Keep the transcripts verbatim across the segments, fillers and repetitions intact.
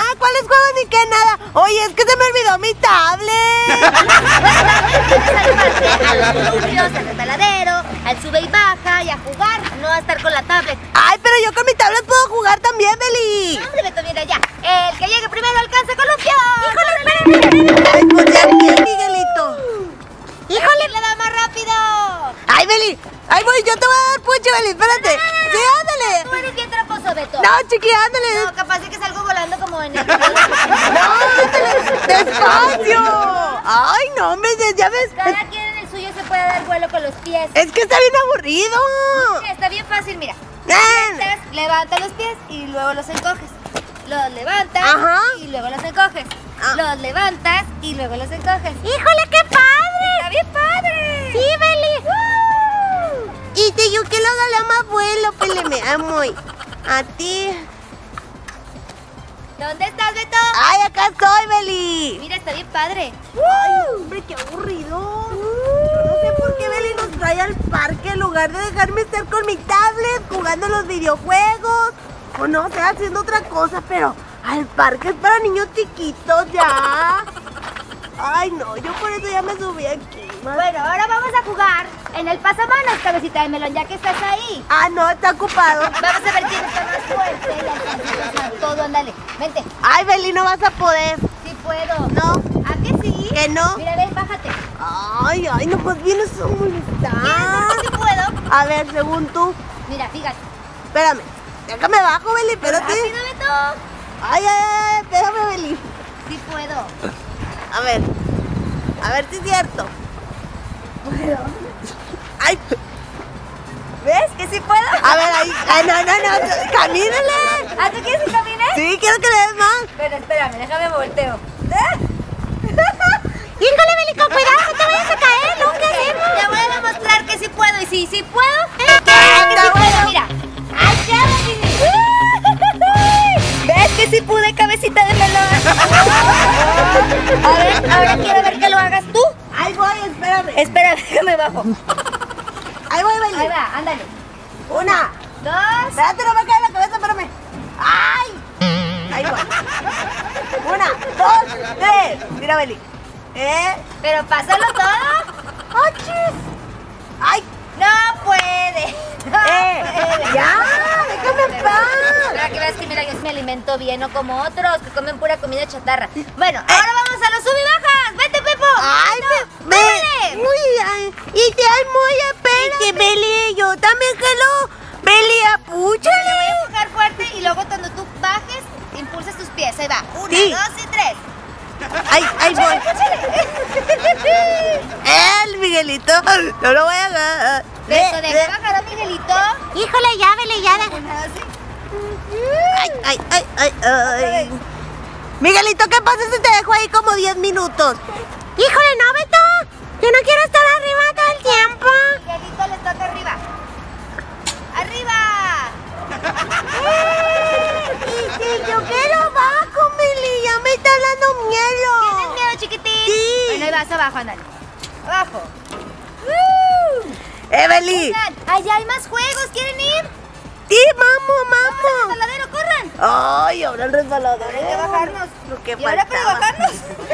Ah, ¿cuáles juegos ni qué nada? Oye, es que se me olvidó mi tablet. A los columpios, al resbaladero, al sube y baja y a jugar, no a estar con la tablet. Ay, pero yo con mi tablet puedo jugar también, Beli. No, hombre, Beto, mira ya. El que llegue primero alcanza columpio. ¡Híjole, espérame! Ay, pues ya bien, Miguelito. ¡Híjole! ¡Le da más rápido! Ay, Beli. Ay, voy, yo te voy a dar pucho, Beli, espérate. Sí, ándale. Tú eres bien tramposo, Beto. No, chiqui, ándale. No, capaz de que salgo volando como en el... No, ándale. Despacio. Ay, no, hombre, ya ves. Cada quien en el suyo se puede dar vuelo con los pies. Es que está bien aburrido. Sí, está bien fácil, mira. Ven. Sientas, levanta los pies y luego los encoges. Los levantas Ajá. y luego los encoges. Ah. Los levantas y luego los encoges. ¡Híjole, qué padre! ¡Está bien padre! Sí, Beli. ¡Woo! Y te yo que lo haga más vuelo, Pele, me amo. A ti. ¿Dónde estás, Beto? Ay, acá estoy, Beli. Mira, está bien padre. Ay, hombre, qué aburrido. Yo no sé por qué Beli nos trae al parque en lugar de dejarme estar con mi tablet jugando los videojuegos. O no sé, haciendo otra cosa, pero al parque es para niños chiquitos ya. Ay, no, yo por eso ya me subí aquí. Bueno, ahora vamos a jugar en el pasamanos, cabecita de melón, ya que estás ahí. Ah, no, está ocupado. Vamos a ver quién está más fuerte y alcanza todo, ándale. Vente. Ay, Beli, no vas a poder. Sí puedo. No. ¿A que sí? ¿Que no? Mira, ven, bájate. Ay, ay, no, pues vienes a molestar. ¿Quieres ver si puedo? A ver, según tú. Mira, fíjate. Espérame. Déjame bajo, Beli, espérate. ¡Rápido, Beto! Ay, ay, ay, espérame, Beli. Sí puedo. A ver. A ver si es cierto. Ay. ¿Ves que sí puedo? A ver, ahí. Ay, no, no, no. Camínale. ¿Ah, tú quieres que camine? Sí, quiero que le des más. Pero espérame, déjame volteo. Híjole, Beli, con cuidado, no te vayas a caer, ¿no? ¿Qué hacemos? Te voy a demostrar que sí puedo. Y si sí puedo, ¿Qué? que sí puedo, mira. ¡Allá, Mini! ¿Ves que sí pude, cabecita de melón? A ver, ahora quiero ver que lo hagas tú. Ahí voy, espérame. Espera, déjame bajo. Ahí voy, Beli. Ahí va, ándale. Una. Dos. Espérate, no me cae la cabeza, espérame. ¡Ay! Ahí voy. Una, dos, tres. Mira, Beli. ¿Eh? Pero pásalo todo. ¡Achis! ¡Ay! No puede. No ¡Eh! puede. ¡Ya! ¡Déjame en paz! Para que veas que mira, yo sí me alimento bien, no como otros que comen pura comida chatarra. Bueno, ahora vamos a los sub y bajas. ¡Vete, Pepo! ¡Ay, no, me! ¡Súbele! ¡Uy! Ay, y te hay muy apenas. Y que Beli, yo también que lo... Beli, Yo le apúchale. voy a empujar fuerte y luego cuando tú bajes, impulsas tus pies. Ahí va. Una, Sí. dos y tres. ¡Ay, ahí voy! ¡Échale! ¡El Miguelito! ¡No lo voy a agarrar! Beto, deja bajar a Miguelito. ¡Híjole, ya, Beli, ya! Una, dos ¡Ay, ay, ay, ay, ay! Miguelito, ¿qué pasa si te dejo ahí como diez minutos? ¡Híjole, no, Beto! ¡Yo no quiero estar arriba todo el tiempo! y Miguelito le toca arriba. ¡Arriba! ¡Y si yo quiero bajo, Mili! ¡Ya me está dando miedo! ¿Tienes miedo, chiquitín? Sí. Bueno, ahí vas abajo, ándale. Abajo. ¡Eh, Beli! Oigan, allá hay más juegos, ¿quieren ir? ¡Sí, vamos, ¡Vamos al vamos! resbaladero, corran! ¡Ay, ahora el resbalador! Ahora hay que bajarnos. Lo que ¿Y ahora para faltaba. bajarnos?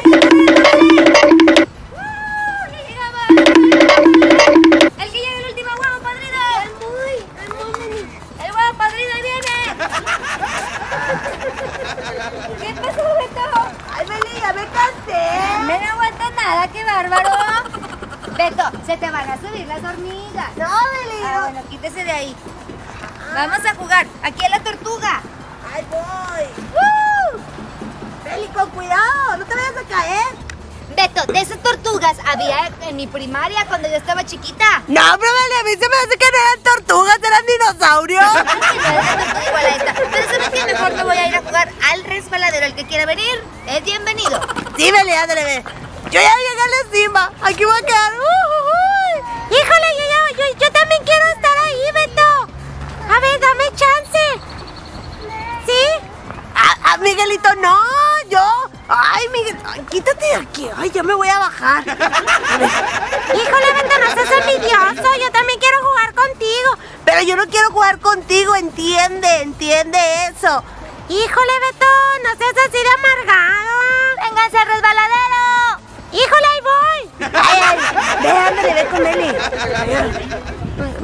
¡Uh! ¡Ya llegaba! ¡El que llegue el último huevo, padrino! ¡El muy! ¡El huevo, padrino, ahí viene! ¿Qué pasó, Beto? ¡Ay, Beli, ya me cansé! No me aguanta nada, qué bárbaro. Beto, se te van a subir las hormigas. ¡No, Beli! Ah, bueno, quítese de ahí. Vamos a jugar. Aquí a la tortuga. ¡Ay, voy! ¡Uh! Beli, con cuidado, no te vayas a caer. Beto, de esas tortugas había en mi primaria cuando yo estaba chiquita. No, pero Beli, a mí se me hace que no eran tortugas, eran dinosaurios. No era una tortuga igual a esta. Pero ¿sabes qué? Mejor me voy a ir a jugar al resbaladero. El que quiera venir es bienvenido. Sí, Beli, ándale, ve. Yo ya llegué a la cima. Aquí voy a quedar. Uh, uh, uh. Híjole, yo, yo, yo, yo también quiero estar ahí, Beto. A ver, dame chance. ¿Sí? Ah, ah, Miguelito, no, yo. Ay, Miguel, ay, quítate de aquí. Ay, ya me voy a bajar. A ver. Híjole, Beto, no seas envidioso. Yo también quiero jugar contigo. Pero yo no quiero jugar contigo, entiende, entiende eso. Híjole, Beto, no seas así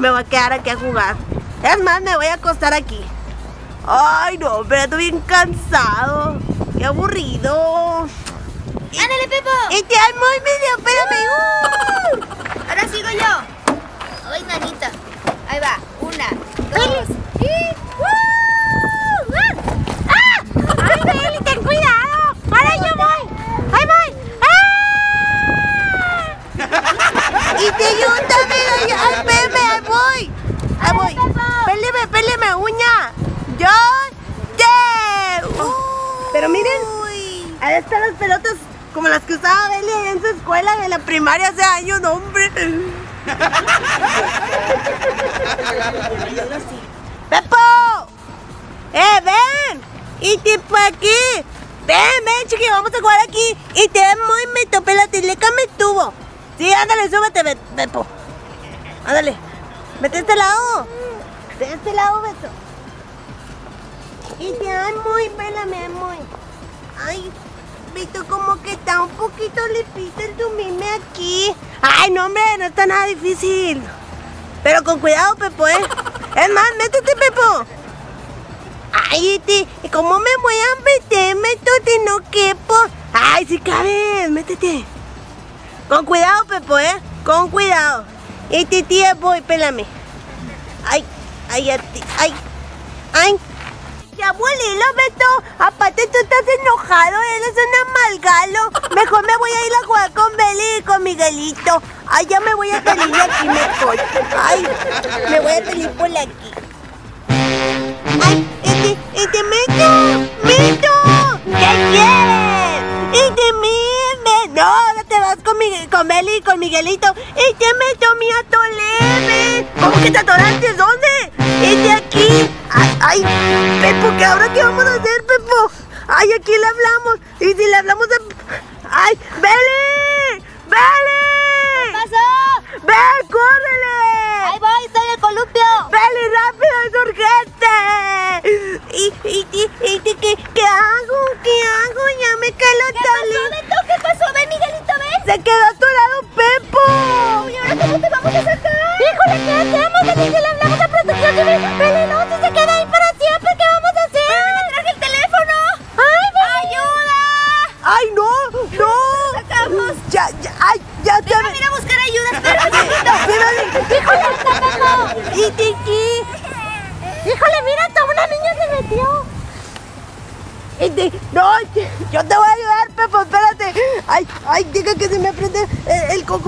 me voy a quedar aquí a jugar. Es más, me voy a acostar aquí. Ay, no, pero estoy bien cansado. Qué aburrido. ¡Ándale, Pepo! Y te amo, medio, espérame. Uh. Ahora sigo yo. Ay, nanita. Ahí va. Una, dos y... ¡Uh! ¡Ah! ¡Ay, Beli, ten cuidado! ¡Ahora yo voy! ¡Ahí voy! ¡Ah! ¡Y te ayúdame! ¡Ay, espérame! ¡Ahí voy! ¡Ahí voy! ¡Péleme, péleme, uña! ¡Yo te! Uh. Pero miren, ahí están las pelotas como las que usaba Beli en su escuela de la primaria hace años, no, hombre. ¡Pepo! ¡Eh, ven! ¡Y tipo aquí! ¡Ven, ven, chiqui! Vamos a jugar aquí. Y te muy me topé la teleca, me tuvo. Sí, ándale, súbete, Pepo. Ándale. Vete a este lado. De este lado, Beto. Y te amo y pélame, muy. Ay, Beto, como que está un poquito difícil dormirme aquí. Ay, no, hombre, no está nada difícil. Pero con cuidado, Pepo, ¿eh? Es más, métete, Pepo. Ay, te, ¿cómo me voy a meter? Métete, no quepo. Ay, si cabes, métete. Con cuidado, Pepo, ¿eh? Con cuidado. Y te tía, voy, pélame. Ay, ay, ay, ay, ay. Ya, abuelito, Beto. Aparte, tú estás enojado, eres un amalgalo. Mejor me voy a ir a jugar con Beli y con Miguelito. Ay, ya me voy a salir de aquí mejor. Ay, me voy a salir por aquí. Ay, este, este, Meto, Meto, ¿qué quieres? Este, me, no, ahora te vas con, Miguel, con Beli y con Miguelito. Este, Meto, mi atoleme. ¿Cómo que te atoraste? ¿Dónde? Este, aquí. Ay, ay, Pepo, ¿qué ahora qué vamos a hacer, Pepo? Ay, aquí le hablamos. Y si le hablamos a... Ay, Beli, Beli. ¿Qué pasó? ¡Ven, córrele! Ahí voy, estoy en el columpio. ¡Beli, rápido, es urgente! ¿Y, y, y, y qué, qué hago? ¿Qué hago? Ya me caló ¿Qué pasó, Beto? ¿Qué pasó? Ven, Miguelito, ven. Se quedó atorado Pepo. ¿Y ahora cómo te vamos a sacar? Híjole, ¿qué hacemos? Beli, si le hablamos a protección civil. Beli, no, si se queda ahí para siempre, ¿qué vamos a hacer? Pero me traje el teléfono. ¡Ay, Beli! ¡Ayuda! ¡Ay, no! ¡No! ¡Sacamos! Ya, ya, ay, ya te... Déjame ir a buscar ayuda, espera un poquito. Sí, Beli. ¡Híjole, está Pepo! ¡Y Tiki! ¡Híjole, mira, hasta una niña se metió! Y te... No, yo te voy a ayudar, Pepo, espérate. Ay, ay, diga que se me prende el, el coco.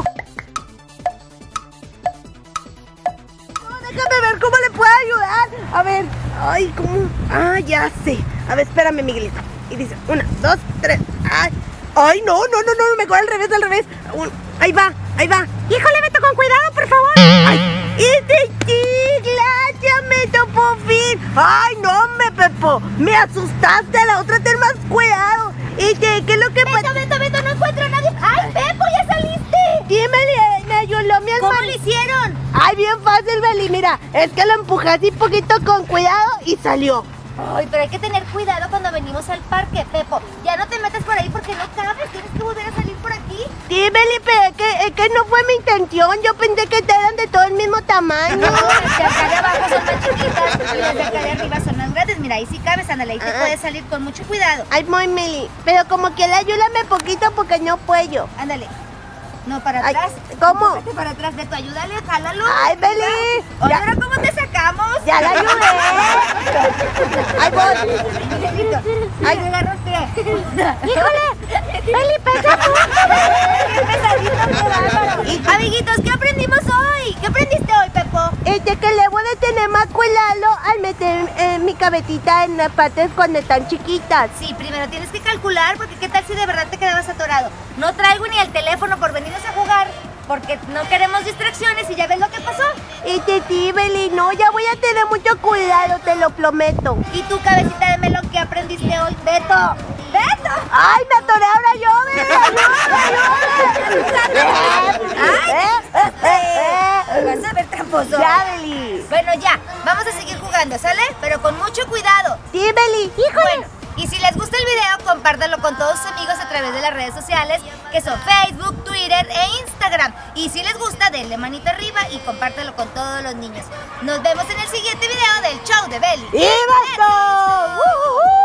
No, déjame ver cómo le puedo ayudar. A ver, ay, ¿cómo? Ah, ya sé. A ver, espérame, Miguelito. Y dice, una, dos, tres. Ay, ay, no, no, no, no, mejor al revés, al revés. Un, ahí va, ahí va. Híjole, Beto, con cuidado, por favor. Ay, y te gracias, Beto, por fin. Ay, no, me Pepo, me asustaste. La otra, ten más cuidado. Y te, ¿qué es lo que pasa? Beto, Beto, Beto, no encuentro a nadie. ¡Ay, Pepo, ya saliste! Dime, me ayudó mi hermano. ¿Cómo lo hicieron? Ay, bien fácil, Beli. Mira, es que lo empujé así poquito con cuidado y salió. Ay, pero hay que tener cuidado cuando venimos al parque, Pepo. Ya no te metas por ahí porque no cabes. Tienes que volver a salir por aquí. Sí, Beli, pero es que, es que no fue mi intención. Yo pensé que eran de todo el mismo tamaño. No, las de acá de abajo son más chiquitas y las de acá de arriba son más grandes. Mira, ahí sí cabes, ándale, ahí te Ah. puedes salir con mucho cuidado. Ay, muy Meli. Pero como que le ayúdame poquito porque no puedo. Ándale. No, para Ay, atrás. ¿cómo? Vete para atrás, Beto, ayúdale, jálalo. Ay, Beli. Oye, Ya, ¿ahora cómo te sacamos? ya la ayudé. Ay, voy. Miguelito, Ay. me agarró el pie. Híjole, Beli, pesa Qué pesadito, qué bárbaro. Y- Amiguitos, ¿qué aprendimos hoy? ¿Qué aprendiste hoy, Pepo? Este que le voy a tener más cuidado al meter eh, mi cabecita en las partes cuando están chiquitas. Sí, primero tienes que calcular, porque qué tal si de verdad te quedabas atorado. No traigo ni el teléfono por venirnos a jugar, porque no queremos distracciones y ya ves lo que pasó. Y te sí, Beli, no, ya voy a tener mucho cuidado, te lo prometo. Y tu cabecita de melón, ¿qué aprendiste hoy? Beto, Beto. ¡Ay, me atoré ahora yo, Beli! ¡Ayuda, ayuda! Vas a ver tramposo. Ya, Beli. Bueno, ya, vamos a seguir jugando, ¿sale? Pero con mucho cuidado. Sí, Beli. Bueno, y si les gusta el video, compártanlo con todos sus amigos a través de las redes sociales, que son Facebook, Twitter, Twitter e Instagram. Y si les gusta, denle manita arriba y compártelo con todos los niños. Nos vemos en el siguiente video del show de Beli. ¡Y Beto! ¡Uh, uh, uh!